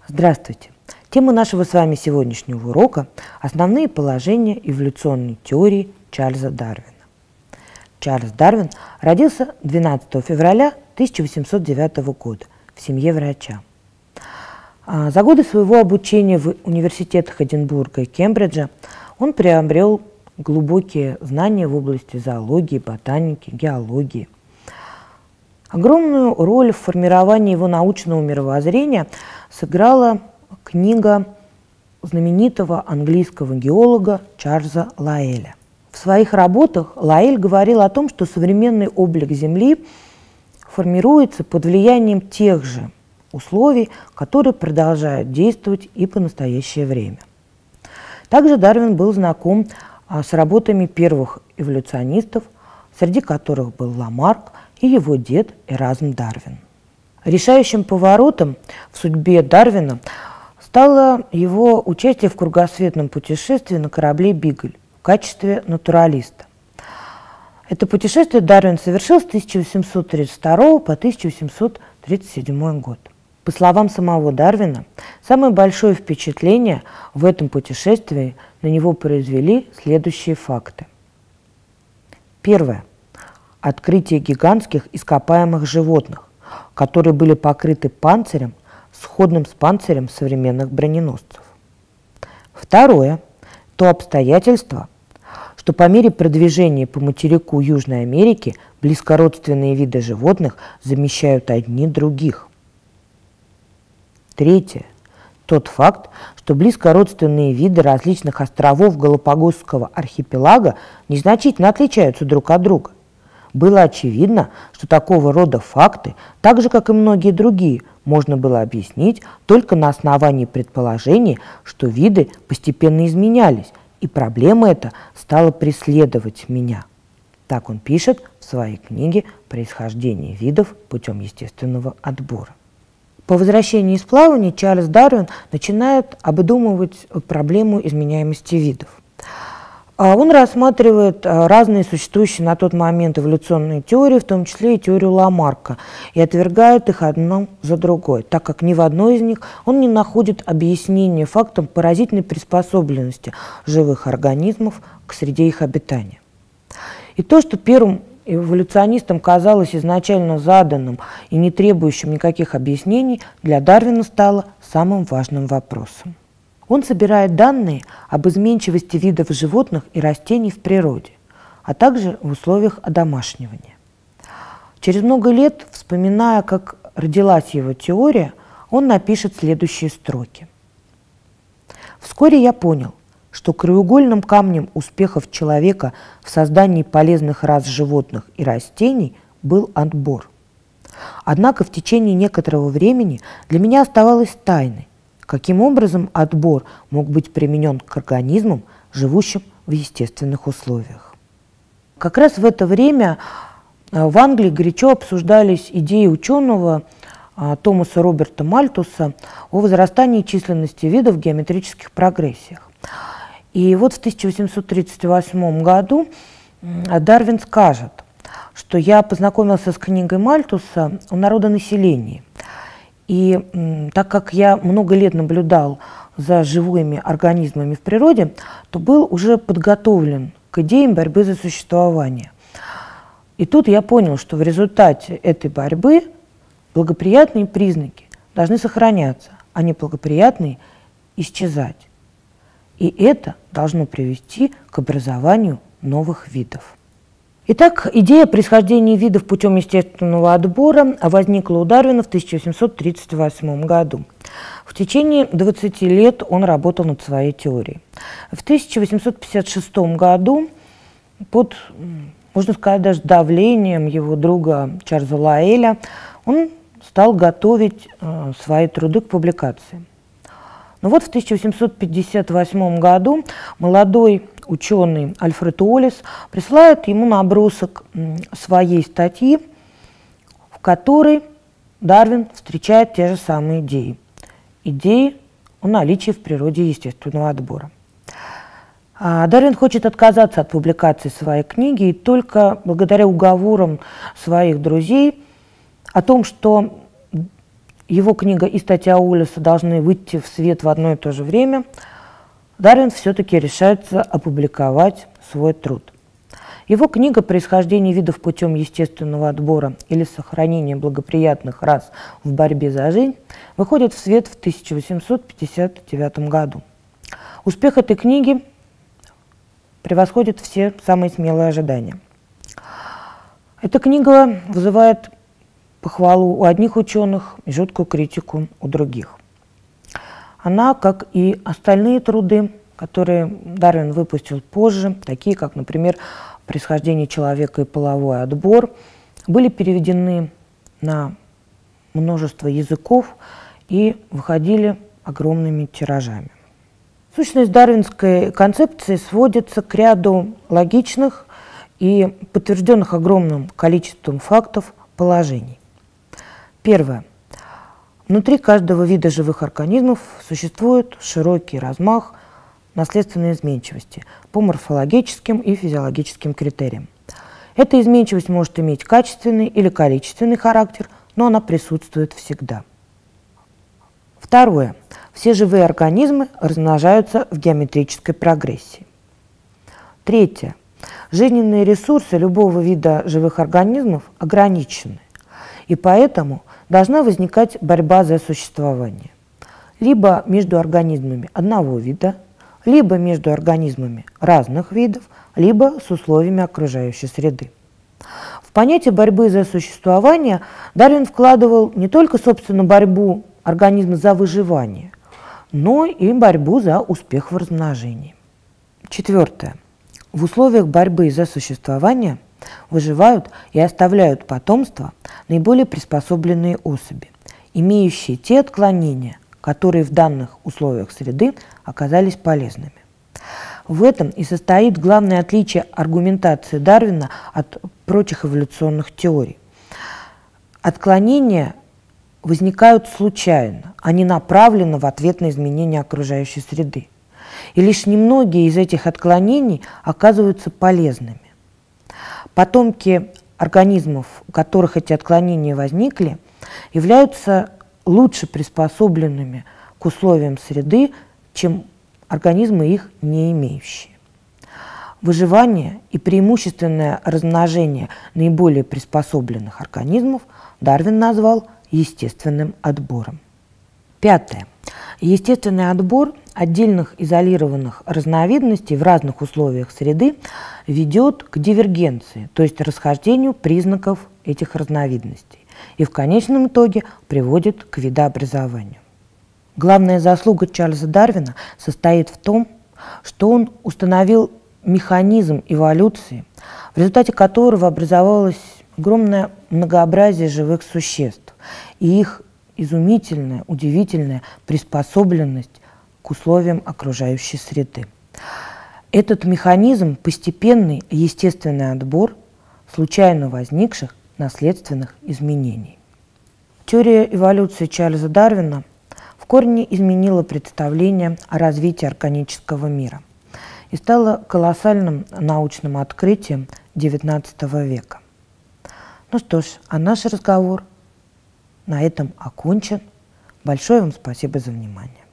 Здравствуйте! Тема нашего с вами сегодняшнего урока – основные положения эволюционной теории Чарльза Дарвина. Чарльз Дарвин родился 12 февраля 1809 года в семье врача. За годы своего обучения в университетах Эдинбурга и Кембриджа он приобрел глубокие знания в области зоологии, ботаники, геологии. Огромную роль в формировании его научного мировоззрения сыграла книга знаменитого английского геолога Чарльза Лайеля. В своих работах Лайель говорил о том, что современный облик Земли формируется под влиянием тех же условий, которые продолжают действовать и по настоящее время. Также Дарвин был знаком с работами первых эволюционистов, среди которых был Ламарк и его дед Эразм Дарвин. Решающим поворотом в судьбе Дарвина стало его участие в кругосветном путешествии на корабле «Бигль» в качестве натуралиста. Это путешествие Дарвин совершил с 1832 по 1837 год. По словам самого Дарвина, самое большое впечатление в этом путешествии на него произвели следующие факты. Первое. Открытие гигантских ископаемых животных, которые были покрыты панцирем, сходным с панцирем современных броненосцев. Второе. То обстоятельство, что по мере продвижения по материку Южной Америки близкородственные виды животных замещают одни других. Третье. Тот факт, что близкородственные виды различных островов Галапагосского архипелага незначительно отличаются друг от друга. Было очевидно, что такого рода факты, так же, как и многие другие, можно было объяснить только на основании предположений, что виды постепенно изменялись, и проблема эта стала преследовать меня. Так он пишет в своей книге «Происхождение видов путем естественного отбора». По возвращении из плавания Чарльз Дарвин начинает обдумывать проблему изменяемости видов. Он рассматривает разные существующие на тот момент эволюционные теории, в том числе и теорию Ламарка, и отвергает их одну за другой, так как ни в одной из них он не находит объяснения фактам поразительной приспособленности живых организмов к среде их обитания. И то, что первым эволюционистам казалось изначально заданным и не требующим никаких объяснений, для Дарвина стало самым важным вопросом. Он собирает данные об изменчивости видов животных и растений в природе, а также в условиях одомашнивания. Через много лет, вспоминая, как родилась его теория, он напишет следующие строки. «Вскоре я понял, что краеугольным камнем успехов человека в создании полезных рас животных и растений был отбор. Однако в течение некоторого времени для меня оставалось тайной, каким образом отбор мог быть применен к организмам, живущим в естественных условиях». Как раз в это время в Англии горячо обсуждались идеи ученого Томаса Роберта Мальтуса о возрастании численности видов в геометрических прогрессиях. И вот в 1838 году Дарвин скажет, что я познакомился с книгой Мальтуса о народонаселении. И так как я много лет наблюдал за живыми организмами в природе, то был уже подготовлен к идеям борьбы за существование. И тут я понял, что в результате этой борьбы благоприятные признаки должны сохраняться, а неблагоприятные исчезать. И это должно привести к образованию новых видов. Итак, идея происхождения видов путем естественного отбора возникла у Дарвина в 1838 году. В течение 20 лет он работал над своей теорией. В 1856 году под, можно сказать, даже давлением его друга Чарльза Лайеля он стал готовить свои труды к публикации. Но вот в 1858 году молодой ученый Альфред Уоллес присылает ему набросок своей статьи, в которой Дарвин встречает те же самые идеи. Идеи о наличии в природе естественного отбора. Дарвин хочет отказаться от публикации своей книги, и только благодаря уговорам своих друзей о том, что его книга и статья Уоллеса должны выйти в свет в одно и то же время, Дарвин все-таки решается опубликовать свой труд. Его книга «Происхождение видов путем естественного отбора или сохранения благоприятных рас в борьбе за жизнь» выходит в свет в 1859 году. Успех этой книги превосходит все самые смелые ожидания. Эта книга вызывает похвалу у одних ученых и жуткую критику у других. Она, как и остальные труды, которые Дарвин выпустил позже, такие как, например, «Происхождение человека и половой отбор», были переведены на множество языков и выходили огромными тиражами. Сущность дарвинской концепции сводится к ряду логичных и подтвержденных огромным количеством фактов положений. Первое. Внутри каждого вида живых организмов существует широкий размах наследственной изменчивости по морфологическим и физиологическим критериям. Эта изменчивость может иметь качественный или количественный характер, но она присутствует всегда. Второе. Все живые организмы размножаются в геометрической прогрессии. Третье. Жизненные ресурсы любого вида живых организмов ограничены, и поэтому должна возникать борьба за существование. Либо между организмами одного вида, либо между организмами разных видов, либо с условиями окружающей среды. В понятие борьбы за существование Дарвин вкладывал не только, собственно, борьбу организма за выживание, но и борьбу за успех в размножении. Четвертое. В условиях борьбы за существование выживают и оставляют потомство наиболее приспособленные особи, имеющие те отклонения, которые в данных условиях среды оказались полезными. В этом и состоит главное отличие аргументации Дарвина от прочих эволюционных теорий. Отклонения возникают случайно, они направлены в ответ на изменения окружающей среды. И лишь немногие из этих отклонений оказываются полезными. Потомки организмов, у которых эти отклонения возникли, являются лучше приспособленными к условиям среды, чем организмы, их не имеющие. Выживание и преимущественное размножение наиболее приспособленных организмов Дарвин назвал естественным отбором. Пятое. Естественный отбор отдельных изолированных разновидностей в разных условиях среды ведет к дивергенции, то есть расхождению признаков этих разновидностей, и в конечном итоге приводит к видообразованию. Главная заслуга Чарльза Дарвина состоит в том, что он установил механизм эволюции, в результате которого образовалось огромное многообразие живых существ и их изумительная, удивительная приспособленность к условиям окружающей среды. Этот механизм – постепенный естественный отбор случайно возникших наследственных изменений. Теория эволюции Чарльза Дарвина в корне изменила представление о развитии органического мира и стала колоссальным научным открытием XIX века. Ну что ж, а наш разговор на этом окончен. Большое вам спасибо за внимание.